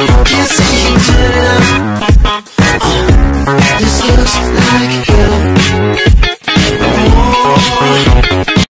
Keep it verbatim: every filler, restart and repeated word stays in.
Can't say you turn it up. uh, This looks like